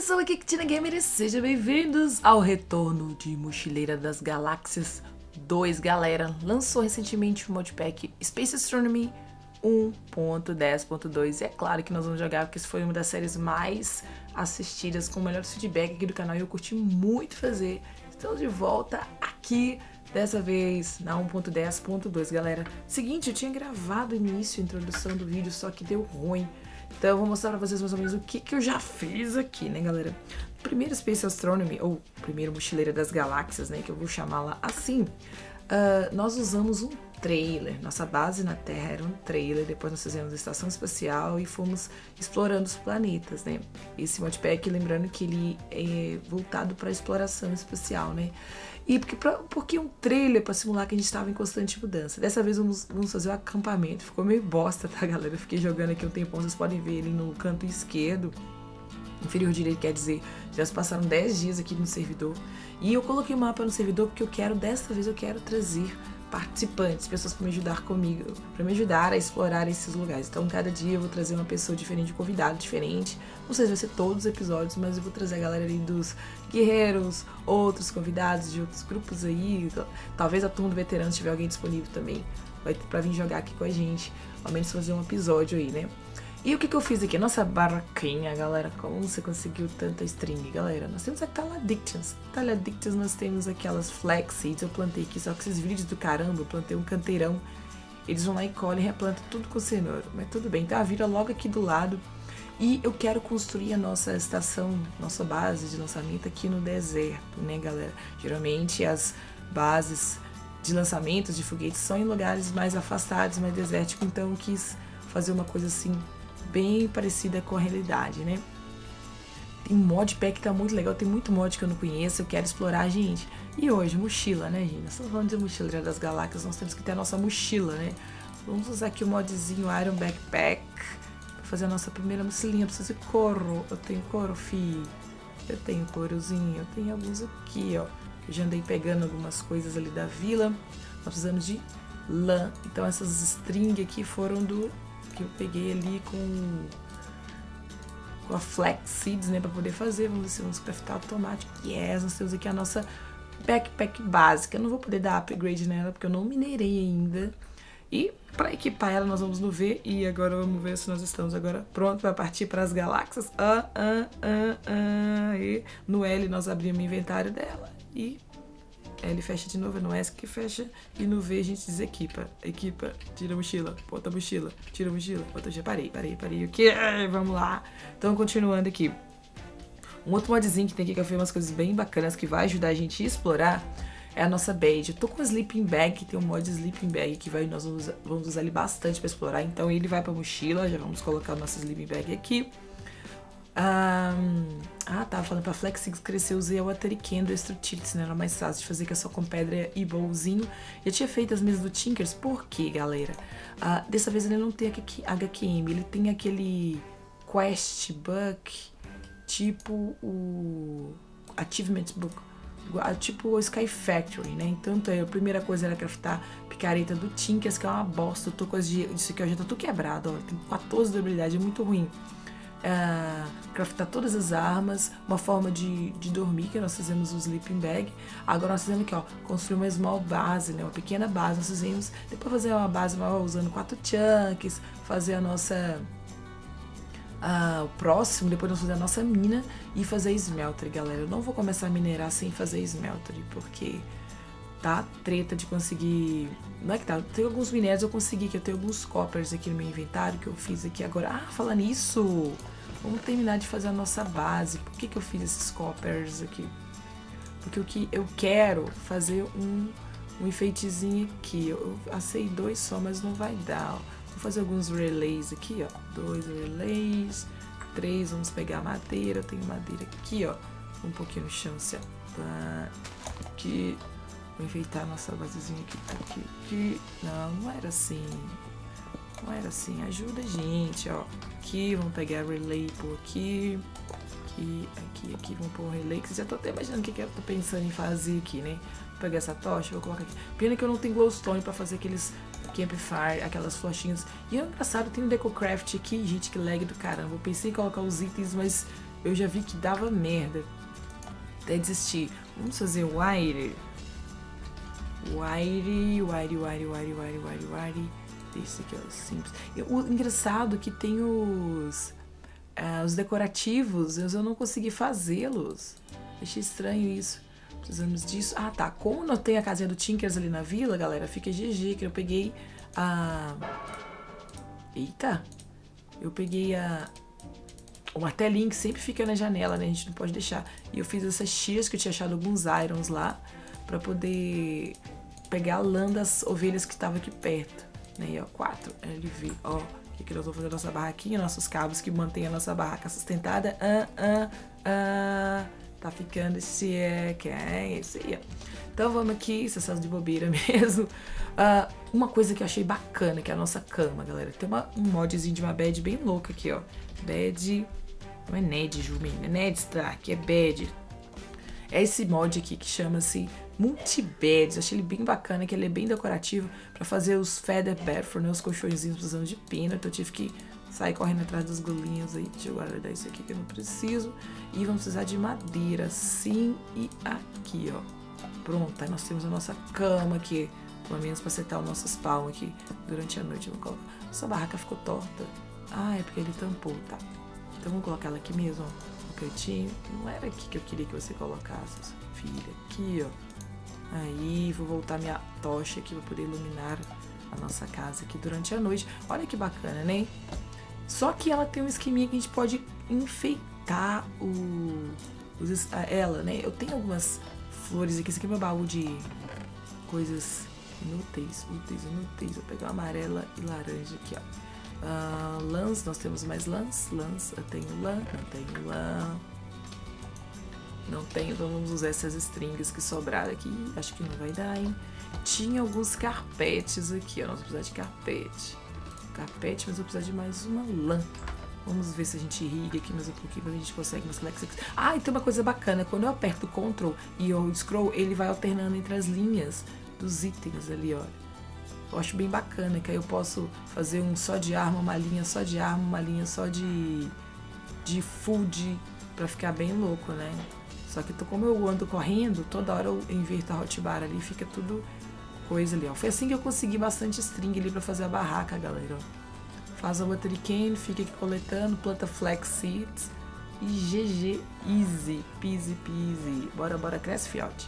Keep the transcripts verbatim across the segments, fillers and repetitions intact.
pessoal, aqui é Kitina Gamer e sejam bem-vindos ao retorno de Mochileira das Galáxias dois, galera. Lançou recentemente o modpack Space Astronomy um ponto dez ponto dois e é claro que nós vamos jogar porque isso foi uma das séries mais assistidas, com o melhor feedback aqui do canal e eu curti muito fazer. Estamos de volta aqui, dessa vez na um ponto dez ponto dois, galera. Seguinte, eu tinha gravado o início, a introdução do vídeo, só que deu ruim. Então eu vou mostrar pra vocês mais ou menos o que, que eu já fiz aqui, né, galera? Primeiro Space Astronomy, ou primeiro Mochileira das Galáxias, né, que eu vou chamá-la assim, uh, nós usamos um trailer. Nossa base na Terra era um trailer, depois nós fizemos a estação espacial e fomos explorando os planetas, né? Esse modpack, lembrando que ele é voltado para exploração espacial, né? E porque, pra, porque um trailer para simular que a gente estava em constante mudança. Dessa vez vamos, vamos fazer o um acampamento. Ficou meio bosta, tá, galera? Eu fiquei jogando aqui um tempão, vocês podem ver ele no canto esquerdo, inferior direito, quer dizer, já se passaram dez dias aqui no servidor. E eu coloquei o mapa no servidor porque eu quero, dessa vez eu quero trazer participantes, pessoas para me ajudar comigo, para me ajudar a explorar esses lugares. Então, cada dia eu vou trazer uma pessoa diferente, um convidado diferente. Não sei se vai ser todos os episódios, mas eu vou trazer a galera ali dos guerreiros, outros convidados de outros grupos aí. Talvez a turma do veterano, se tiver alguém disponível também, vai para vir jogar aqui com a gente. Ao menos fazer um episódio aí, né? E o que que eu fiz aqui? Nossa barraquinha, galera. Como você conseguiu tanta string, galera? Nós temos a Taladictions. Taladictions, nós temos aquelas flax seeds. Eu plantei aqui, só que esses vídeos do caramba, eu plantei um canteirão. Eles vão lá e colhem e replantam tudo com cenoura. Mas tudo bem, tá? Vira logo aqui do lado. E eu quero construir a nossa estação, nossa base de lançamento aqui no deserto, né, galera? Geralmente as bases de lançamentos de foguetes são em lugares mais afastados, mais desérticos. Então eu quis fazer uma coisa assim bem parecida com a realidade, né? Tem modpack que tá muito legal, tem muito mod que eu não conheço, eu quero explorar, gente. E hoje, mochila, né, gente? Nós estamos falando de Mochileira das Galáxias, nós temos que ter a nossa mochila, né? Vamos usar aqui o modzinho Iron Backpack pra fazer a nossa primeira mochilinha. Preciso de couro, eu tenho couro, fi. Eu tenho courozinho, eu tenho alguns aqui, ó. Eu já andei pegando algumas coisas ali da vila. Nós precisamos de lã, então essas string aqui foram do que eu peguei ali com, com a Flax Seeds, né, pra poder fazer. Vamos ver se vamos craftar automático. Yes, nós temos aqui a nossa backpack básica. Eu não vou poder dar upgrade nela, porque eu não minerei ainda. E para equipar ela, nós vamos no V. E agora vamos ver se nós estamos agora prontos para partir para as galáxias. Ah, ah, ah, ah. E no L nós abrimos o inventário dela. E ele fecha de novo, no S que fecha, e no V a gente desequipa. Equipa, tira a mochila, bota a mochila, tira a mochila, bota a mochila. Parei, parei, parei. O que? Vamos lá. Então, continuando aqui. Um outro modzinho que tem aqui que eu fiz umas coisas bem bacanas que vai ajudar a gente a explorar é a nossa bed. Eu tô com o Sleeping Bag, que tem um mod Sleeping Bag que vai, nós vamos, vamos usar ele bastante para explorar. Então, ele vai pra mochila. Já vamos colocar o nosso Sleeping Bag aqui. Um, ah, tava falando pra Flexix crescer, eu usei a Watery Candle Structilis, né? Era mais fácil de fazer, que é só com pedra e bolzinho. Eu tinha feito as mesas do Tinkers, por quê, galera? Uh, dessa vez ele não tem H Q M, ele tem aquele Quest Book, tipo o Achievement Book, tipo o Sky Factory, né? Então a primeira coisa era craftar picareta do Tinkers, que é uma bosta. Eu tô com as de, disso aqui, eu já tô tudo quebrado, ó. Tem quatorze de habilidade, é muito ruim. Uh, craftar todas as armas, uma forma de, de dormir, que nós fizemos o Sleeping Bag. Agora nós fizemos aqui, ó, construir uma small base, né, uma pequena base. Nós fizemos, depois fazer uma base maior usando quatro chunks, fazer a nossa uh, o próximo, depois nós fazer a nossa mina e fazer smelter, galera. Eu não vou começar a minerar sem fazer smelter, porque tá treta de conseguir. Não é que tá, tem alguns minérios eu consegui, que eu tenho alguns coppers aqui no meu inventário que eu fiz aqui agora. Ah, falando nisso, vamos terminar de fazer a nossa base. Por que que eu fiz esses coppers aqui? Porque o que eu quero fazer um, um enfeitezinho aqui. Eu assei dois só, mas não vai dar, ó. Vou fazer alguns relays aqui, ó. Dois relays, três, vamos pegar madeira. Eu tenho madeira aqui, ó. Um pouquinho no chão, assim, ó. Tá. Aqui. Vou enfeitar a nossa basezinha aqui, aqui, aqui. Não, não era assim. Não era assim. Ajuda a gente, ó. Aqui, vamos pegar relay por aqui. Aqui, aqui, aqui. Vamos pôr um relay. Que vocês já estão até imaginando o que, que eu tô pensando em fazer aqui, né? Vou pegar essa tocha, vou colocar aqui. Pena que eu não tenho glowstone pra fazer aqueles campfire, aquelas flochinhas. E é engraçado, tem um decocraft aqui, gente, que lag do caramba. Eu pensei em colocar os itens, mas eu já vi que dava merda. Até desistir. Vamos fazer wire. Wire, wire, wire, wire, wire, wire, wire. Esse aqui é o simples. O engraçado é que tem os, uh, os decorativos, eu não consegui fazê-los. Achei estranho isso. Precisamos disso. Ah, tá. Como não tem a casinha do Tinkers ali na vila, galera, fica G G, que eu peguei a... Eita! Eu peguei a... o martelinho que sempre fica na janela, né? A gente não pode deixar. E eu fiz essas shears que eu tinha achado alguns irons lá, pra poder pegar a lã das ovelhas que estavam aqui perto. Né? E ó, quatro L V. Ó, que aqui nós vamos fazer a nossa barraquinha, nossos cabos que mantêm a nossa barraca sustentada. Ah, ah, ah. Tá ficando esse é, que é esse aí, ó. Então vamos aqui, sessão de bobeira mesmo. Uh, uma coisa que eu achei bacana, que é a nossa cama, galera. Tem uma, um modzinho de uma bed bem louca aqui, ó. Bed... Não é Ned, Jumi, não é Ned Stark, é bed. É esse mod aqui que chama-se Multibeds. Achei ele bem bacana, que ele é bem decorativo pra fazer os feather bed, né, os colchõezinhos precisando de pena. Então eu tive que sair correndo atrás das golinhas aí. Deixa eu guardar isso aqui que eu não preciso. E vamos precisar de madeira, assim e aqui, ó. Pronto, aí nós temos a nossa cama aqui, pelo menos pra acertar o nosso spawn aqui durante a noite. Vou colocar. Essa barraca ficou torta. Ah, é porque ele tampou, tá. Então vamos colocar ela aqui mesmo, ó, no cantinho. Não era aqui que eu queria que você colocasse, filha. Aqui, ó. Aí, vou voltar minha tocha aqui pra poder iluminar a nossa casa aqui durante a noite. Olha que bacana, né? Só que ela tem um esqueminha que a gente pode enfeitar o, os, ela, né? Eu tenho algumas flores aqui. Esse aqui é meu baú de coisas inúteis, úteis, inúteis. Vou pegar uma amarela e laranja aqui, ó. Uh, lãs, nós temos mais lãs. Lãs, eu tenho lã, não tenho lã. Não tenho, então vamos usar essas strings que sobraram aqui. Acho que não vai dar, hein? Tinha alguns carpetes aqui, ó. Nós vamos precisar de carpete. Carpete, mas eu vou precisar de mais uma lã. Vamos ver se a gente irriga aqui mais um pouquinho, pra a gente consegue umas Lexix. Ah, e tem uma coisa bacana. Quando eu aperto o Ctrl e o Scroll, ele vai alternando entre as linhas dos itens ali, ó. Eu acho bem bacana, que aí eu posso fazer um só de arma, uma linha só de arma, uma linha só de, de food, pra ficar bem louco, né? Só que tô, como eu ando correndo, toda hora eu inverto a hotbar ali, fica tudo coisa ali, ó. Foi assim que eu consegui bastante string ali pra fazer a barraca, galera, ó. Faz a water can, fica aqui coletando, planta flax seeds e G G, easy, peasy, peasy. Bora, bora, cresce, fiote.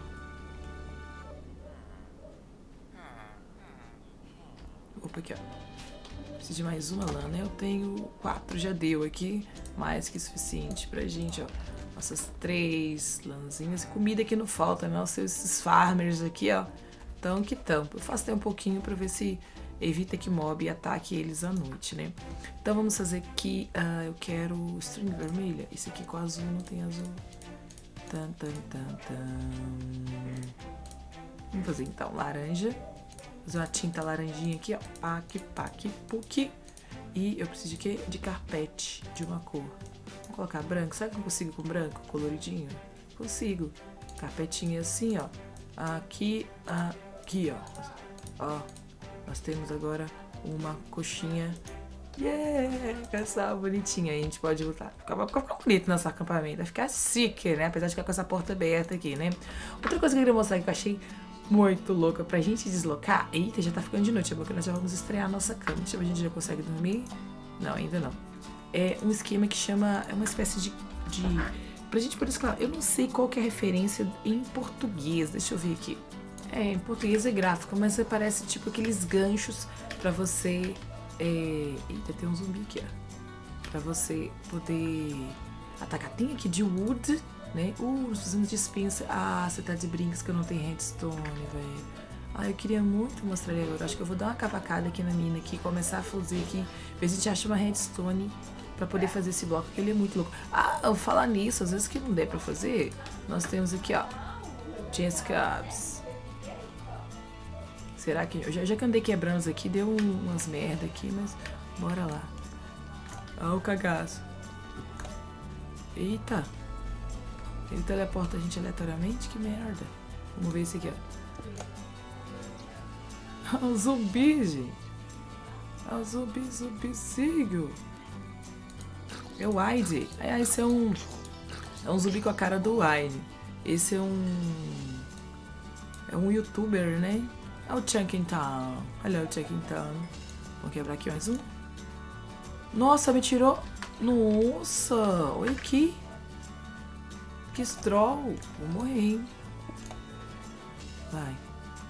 Opa, aqui, ó. Preciso de mais uma lã, né? Eu tenho quatro, já deu aqui. Mais que suficiente pra gente, ó. Nossas três lãzinhas. Comida que não falta, né? Esses farmers aqui, ó. Tão que tampo. Eu faço até um pouquinho pra ver se evita que mob ataque eles à noite, né? Então vamos fazer aqui. Uh, eu quero string vermelha. Esse aqui com azul, não tem azul. Tan, tan, tan, tan. Vamos fazer então laranja. Fazer uma tinta laranjinha aqui, ó. Pac, pac, puc. E eu preciso de quê? De carpete de uma cor. Vou colocar branco. Será que eu consigo com branco? Coloridinho? Consigo. Carpetinho assim, ó. Aqui, aqui, ó. Ó. Nós temos agora uma coxinha. Yeah! Essa bonitinha aí. A gente pode botar. Fica, fica bonito nosso acampamento. Vai ficar chique, né? Apesar de ficar com essa porta aberta aqui, né? Outra coisa que eu queria mostrar que eu achei muito louca pra gente deslocar. Eita, já tá ficando de noite, porque nós já vamos estrear a nossa cama. Deixa eu ver se a gente já consegue dormir. Não, ainda não. É um esquema que chama... É uma espécie de... de pra gente poder escalar. Eu não sei qual que é a referência em português. Deixa eu ver aqui. É, em português é gráfico, mas parece tipo aqueles ganchos pra você... É... Eita, tem um zumbi aqui, ó. Pra você poder atacar. Tem aqui de wood... Né? Uh, nós precisamos de Spencer. Ah, você tá de brincos que eu não tenho redstone, velho. Ah, eu queria muito mostrar ele agora. Acho que eu vou dar uma cavacada aqui na mina aqui, começar a fazer aqui, ver se a gente acha uma redstone pra poder fazer esse bloco, porque ele é muito louco. Ah, eu falar nisso, às vezes que não der pra fazer, nós temos aqui, ó, Chance Cabs. Será que... Eu já, já que andei quebrando isso aqui, deu umas merda aqui, mas bora lá. Ah, o cagaço. Eita. Ele teleporta a gente aleatoriamente? Que merda. Vamos ver esse aqui, ó. O zumbi, gente. O zumbi, zumbi, sigo. É o Wide. Ah, esse é um... É um zumbi com a cara do Wide. Esse é um... É um youtuber, né? É o Chunking Town. Olha o Chunking Town. Vamos quebrar aqui mais um. Nossa, me tirou... Nossa, olha aqui. Que stroll. Vou morrer, hein? Vai.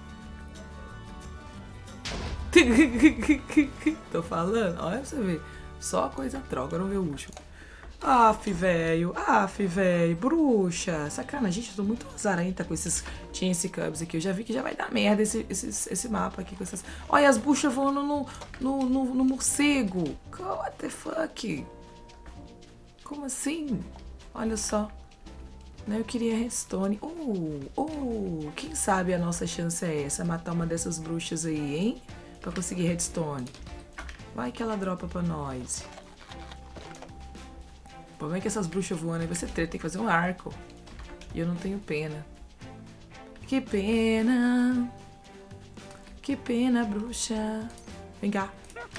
Tô falando? Olha pra você ver. Só coisa troll. Agora vamos ver o último. Aff, velho. Aff, velho. Bruxa. Sacana, gente. Eu tô muito azarenta com esses Chance Cubs aqui. Eu já vi que já vai dar merda esse, esse, esse mapa aqui com essas... Olha as buchas voando no, no, no, no morcego. What the fuck? Como assim? Olha só. Eu queria redstone. Uh, uh, quem sabe a nossa chance é essa? Matar uma dessas bruxas aí, hein? Pra conseguir redstone. Vai que ela dropa pra nós. O problema é que essas bruxas voando aí vai ser treta. Tem que fazer um arco. E eu não tenho pena. Que pena. Que pena, bruxa. Vem cá.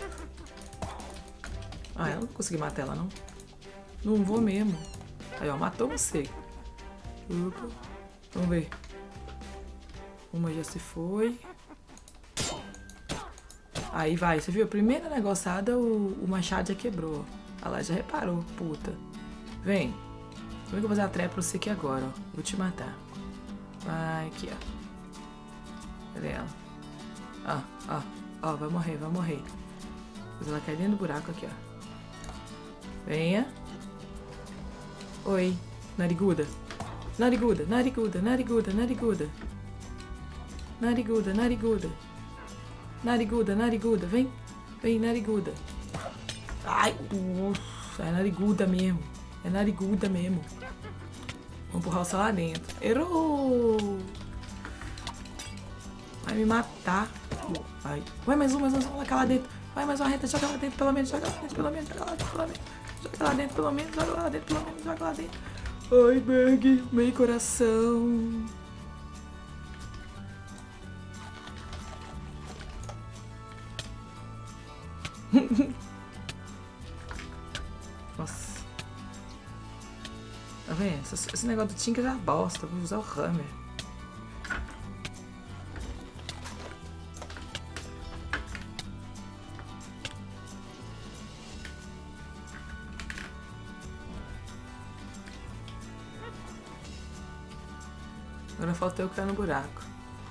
Ah, eu não consegui matar ela, não. Não vou mesmo. Aí, ó, matou você. Opa. Vamos ver. Uma já se foi. Aí vai, você viu? A primeira negociada, o, o machado já quebrou. Olha lá, já reparou, puta. Vem. Como é que eu vou fazer a trap pra você aqui agora, ó? Vou te matar. Vai aqui, ó. Cadê ela? Ó, ó, ó, vai morrer, vai morrer. Depois ela cai dentro do buraco aqui, ó. Venha. Oi, nariguda. Nariguda, nariguda, nariguda, nariguda. Nariguda, nariguda. Nariguda, nariguda, vem. Vem, nariguda. Ai, ufa, é nariguda mesmo. É nariguda mesmo. Vamos empurrar o céu lá dentro. Errou! Vai me matar. Vai. Vai mais um, mais um, joga lá dentro. Vai mais uma reta, joga lá dentro, pelo menos, joga lá dentro, pelo menos, joga lá dentro, pelo menos. Joga lá dentro, pelo menos, joga lá dentro, pelo menos, joga lá dentro. Ai, Berg, meio coração. Nossa. Tá vendo? Esse, esse negócio do Tinker é uma bosta. Vou usar o Hammer. Agora falta eu cair no buraco.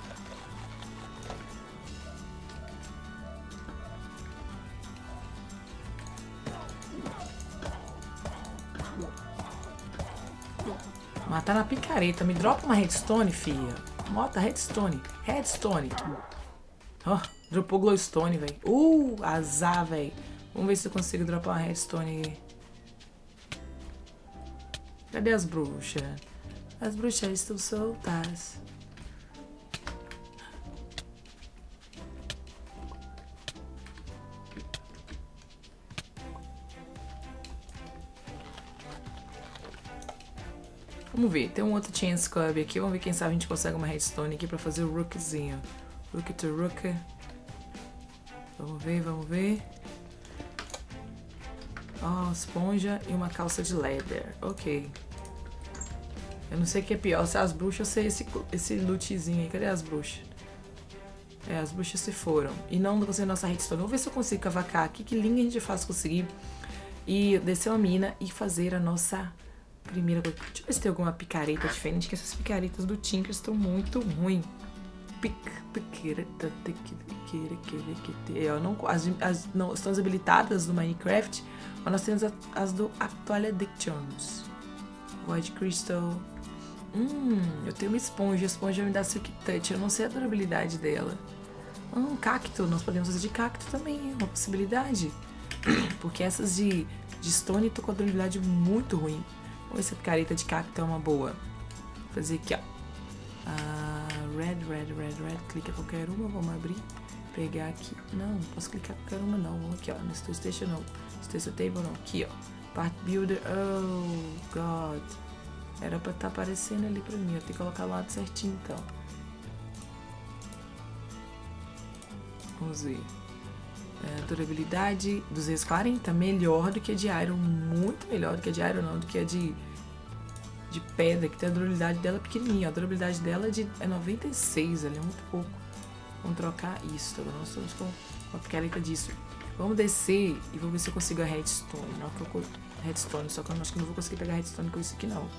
Matar na picareta. Me dropa uma redstone, filha. Mota redstone. Redstone. Ó, oh, dropou glowstone, velho. Uh, azar, velho. Vamos ver se eu consigo dropar uma redstone aí. Cadê as bruxas? As bruxas estão soltas. Vamos ver, tem um outro Chance Cub aqui. Vamos ver quem sabe a gente consegue uma redstone aqui pra fazer o rookzinho. Rook to rook. Vamos ver, vamos ver. Ó, oh, esponja e uma calça de leather. Ok. Eu não sei o que é pior, se as bruxas ou se é esse, esse lootzinho aí. Cadê as bruxas? É, as bruxas se foram. E não conseguir nossa redstone. Vamos ver se eu consigo cavacar aqui. Que linha a gente faz conseguir. E descer uma mina e fazer a nossa primeira coisa. Deixa eu ver se tem alguma picareta diferente. Que essas picaretas do Tinker estão muito ruins. Pic, picareta, picareta, picareta. Não, as, as não estão desabilitadas do Minecraft. Mas nós temos as, as do Actual Addictions. White Crystal. Hum, eu tenho uma esponja. A esponja me dá Silk Touch. Eu não sei a durabilidade dela. Um cacto. Nós podemos fazer de cacto também. É uma possibilidade. Porque essas de, de stone estão com a durabilidade muito ruim. Vamos ver se a picareta de cacto é uma boa. Vou fazer aqui, ó. Ah, red, red, red, red. Clica qualquer uma. Vamos abrir. Pegar aqui. Não, não posso clicar qualquer uma não. Vamos aqui, ó. No Station não. Station Table não. Aqui, ó. Part Builder, oh god. Era pra estar tá aparecendo ali pra mim. Eu tenho que colocar o lado certinho então. Vamos ver. É, durabilidade duzentos e quarenta, melhor do que a de Iron, muito melhor do que a de Iron, não, do que a de, de pedra, que tem a durabilidade dela pequenininha. A durabilidade dela é, de, é noventa e seis, ela é muito pouco. Vamos trocar isso, tá? Nós estamos com a picareta disso. Vamos descer e vou ver se eu consigo a redstone. Não que eu redstone, só que eu acho que não vou conseguir pegar redstone com isso aqui, não.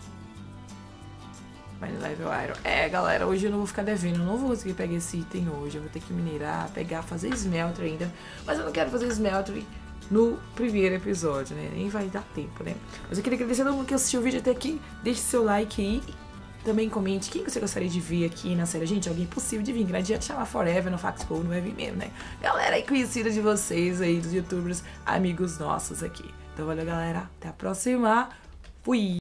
Mine level iron. É, galera, hoje eu não vou ficar devendo. Eu não vou conseguir pegar esse item hoje. Eu vou ter que minerar, pegar, fazer smelter ainda. Mas eu não quero fazer smelter no primeiro episódio, né? Nem vai dar tempo, né? Mas eu queria agradecer a todo mundo que assistiu o vídeo até aqui. Deixe seu like aí. Também comente quem você gostaria de ver aqui na série. Gente, alguém possível de vir. Não adianta chamar Forever no Faxpo, não vai vir mesmo, né? Galera aí conhecida de vocês aí, dos youtubers, amigos nossos aqui. Então valeu, galera. Até a próxima. Fui!